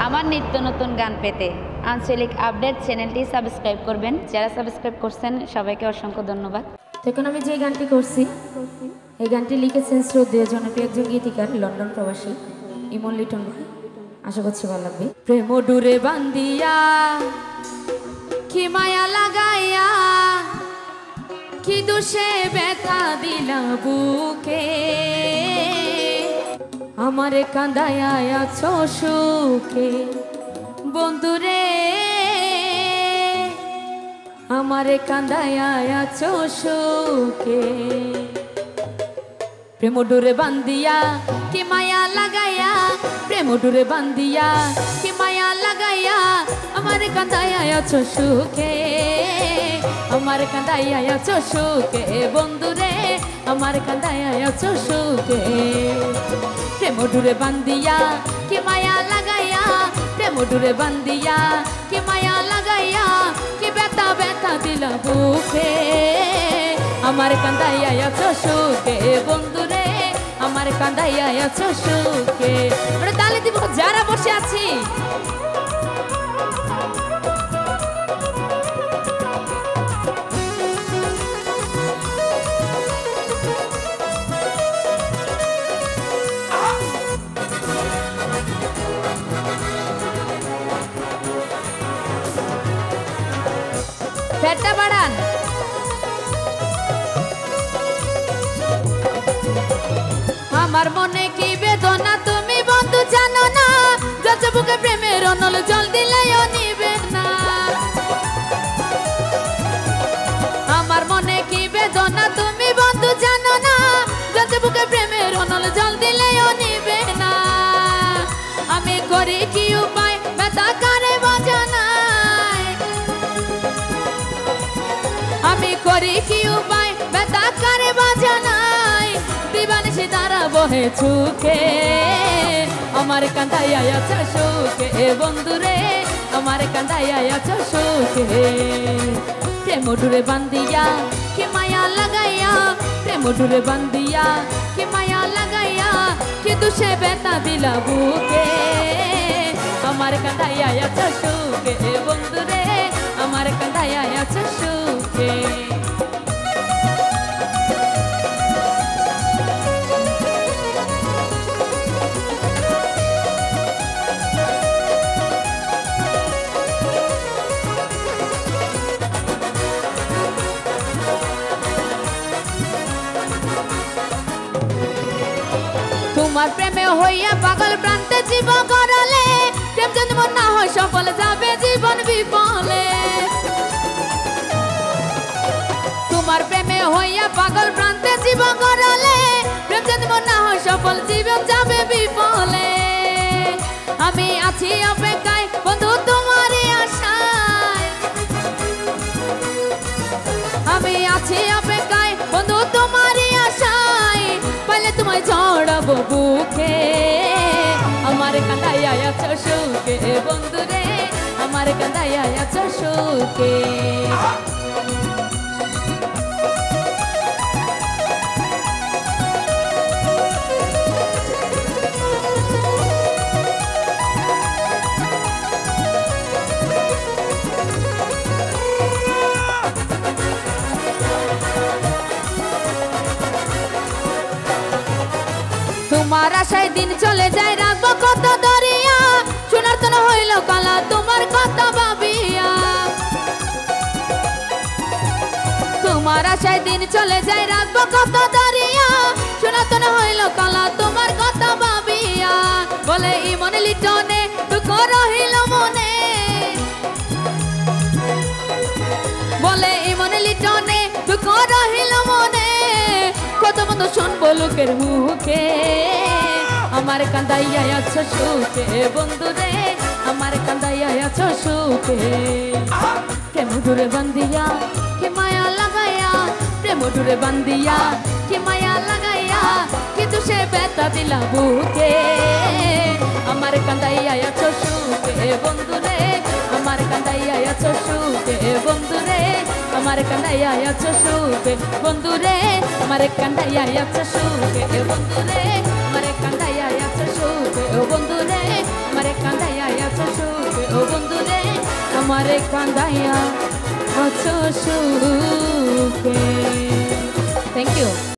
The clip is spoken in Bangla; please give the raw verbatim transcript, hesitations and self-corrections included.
আমার নিত্য নতুন গান পেতে আঞ্চলিক আপডেট চ্যানেলটি সাবস্ক্রাইব করবেন। যারা সাবস্ক্রাইব করছেন সবাইকে অসংখ্য ধন্যবাদ। এখন আমি যে গানটি করছি এই গানটি লিখেছেন শ্রদ্ধেয় জনপ্রিয় একজন গীতিকার লন্ডন প্রবাসী ইমন লিটন ভাই। আশা করছি ভালো লাগবে। প্রেম ডুরে বান্দিয়া কি মায়া লাগাইয়া কি দোষে ব্যথা দিলা বুকে আমারে কাঁদায়া আছো সুখে বন্ধুরে আমারে কাঁদায়া আছো সুখে প্রেম ডুরে বান্দিয়া কি মায়া লাগাইয়া প্রেম ডুরে বান্দিয়া কি মায়া লাগাইয়া আমারে কাঁদায়া আছো সুখে আমারে কাঁদায়া আছো সুখে বন্ধুরে আমারে কাঁদায়া আছো সুখে প্রেম ডুরে বান্দিয়া কি মায়া লাগাইয়া প্রেম ডুরে বান্দিয়া কি মায়া লাগাইয়া কি ব্যথা ব্যথা দিলা বুকে আমার কাঁদাইয়া আছো সুখে বন্ধুরে আমার কাঁদাইয়া আছো সুখে। আমরা তালে দিব যারা বসে আছি। পেটটা বাড়ান। আমার মনে কি বেদনা তুমি বন্ধু জানো না যত বুকে প্রেমের অনল জল দিলেও নিবে না আমার মনে কি বেদনা তুমি বন্ধু জানো না যত বুকে প্রেমের অনল জল দিলেও নিবে না আমি করি কি উপায় ব্যথা কারে বাজানাই আমি করি কি উপায় ব্যথা কারে বাজানাই দিবানিশি তারা বহে চুকে আমার কাঁদাইয়া আছো সুখে বন্ধুরে আমার কাঁদাইয়া আছো সুখে প্রেম ডুরে বান্দিয়া কি মায়া লাগাইয়া প্রেম ডুরে বান্দিয়া কি মায়া লাগাইয়া কি দুষে ব্যথা দিলা বুকে আমার কাঁদাইয়া আছো সুখে বন্ধুরে আমার কাঁদাইয়া আছো সুখে। তোমার প্রেমে হইয়া পাগল প্রান্তে জীব গড়ালে প্রেম যদি মন না হয় সফল যাবে জীবন বিফলে তোমার প্রেমে হইয়া পাগল প্রান্তে জীব গড়ালে প্রেম যদি মন না হয় সফল জীবন যাবে বিফলে আমি আছি অপেক্ষায় বন্ধু তোমারই আশায় আমি আছি অপেক্ষায় বন্ধু তোমারই আশায় পাইলে তোমায় ঝড়াবো বুকে আমার কাঁদাইয়া আছো সুখে বন্ধুরে আমার কাঁদাইয়া আছো সুখে। তোমার আশায় দিন চলে যায় রাখবো কত দরিয়া সোনার তো হইল কালা তোমার কথা ভাবিয়া তোমার আশায় দিন চলে যায় রাখবো কত দরিয়া সোনার তো হইল কালা তোমার কথা ভাবিয়া বলে ইমন লিটনে দুঃখ রহিল মনে বলে ইমন লিটনে দুঃখ রহিল মনে কত বন্ধু শুনবো লোকের মুখে আমার কাঁদাইয়া আছো সুখে বন্ধুরে আমার কাঁদাইয়া আছো সুখে প্রেম ডুরে বান্দিয়া কি মায়া লাগাইয়া প্রেম ডুরে বান্দিয়া কি মায়া লাগাইয়া কি দুষে ব্যথা দিলা বুকে আমার কাঁদাইয়া আছো সুখে বন্ধুরে আমার কাঁদাইয়া আছো সুখে বন্ধুরে আমার কাঁদাইয়া আছো সুখে বন্ধুরে আমার কাঁদাইয়া আছো সুখে বন্ধুরে আমার কাঁদাইয়া আছো সুখে বন্ধুরে আমার কাঁদাইয়া আছো আমারে কান্দাইয়া আছো সুখে।